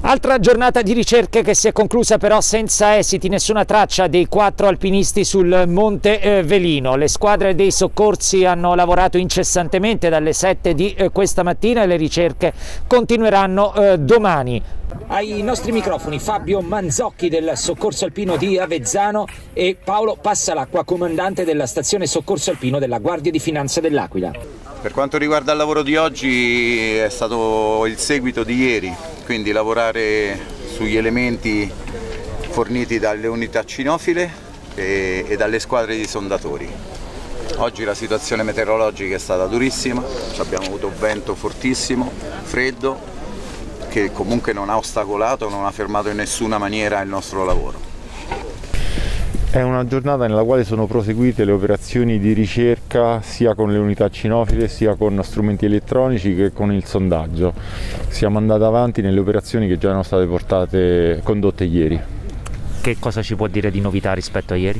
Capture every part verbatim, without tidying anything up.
Altra giornata di ricerche che si è conclusa però senza esiti, nessuna traccia dei quattro alpinisti sul Monte eh, Velino. Le squadre dei soccorsi hanno lavorato incessantemente dalle sette di eh, questa mattina e le ricerche continueranno eh, domani. Ai nostri microfoni Fabio Manzocchi del Soccorso Alpino di Avezzano e Paolo Passalacqua, comandante della stazione Soccorso Alpino della Guardia di Finanza dell'Aquila. Per quanto riguarda il lavoro di oggi è stato il seguito di ieri, quindi lavorare sugli elementi forniti dalle unità cinofile e, e dalle squadre di sondatori. Oggi la situazione meteorologica è stata durissima, abbiamo avuto vento fortissimo, freddo, che comunque non ha ostacolato, non ha fermato in nessuna maniera il nostro lavoro. È una giornata nella quale sono proseguite le operazioni di ricerca sia con le unità cinofile sia con strumenti elettronici che con il sondaggio. Siamo andati avanti nelle operazioni che già erano state portate, condotte ieri. Che cosa ci può dire di novità rispetto a ieri?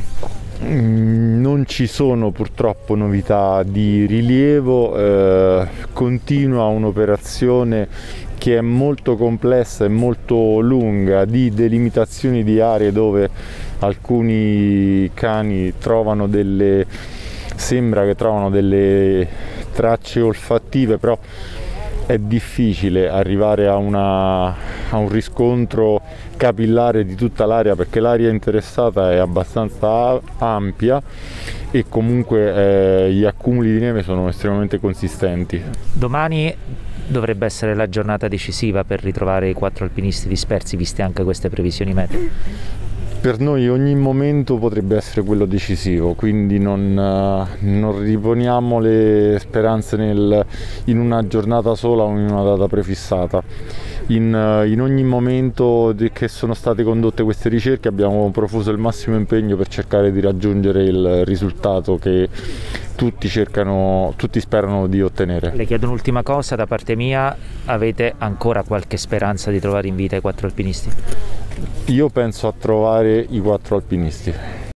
Non ci sono purtroppo novità di rilievo, eh, continua un'operazione che è molto complessa e molto lunga di delimitazioni di aree dove alcuni cani trovano delle, sembra che trovano delle tracce olfattive, però è difficile arrivare a, una, a un riscontro capillare di tutta l'area perché l'area interessata è abbastanza ampia e comunque eh, gli accumuli di neve sono estremamente consistenti. Domani dovrebbe essere la giornata decisiva per ritrovare i quattro alpinisti dispersi, viste anche queste previsioni meteo. Per noi ogni momento potrebbe essere quello decisivo, quindi non, non riponiamo le speranze nel, in una giornata sola o in una data prefissata. In, in ogni momento che sono state condotte queste ricerche abbiamo profuso il massimo impegno per cercare di raggiungere il risultato che tutti cercano, tutti sperano di ottenere. Le chiedo un'ultima cosa da parte mia, avete ancora qualche speranza di trovare in vita i quattro alpinisti? Io penso a trovare i quattro alpinisti.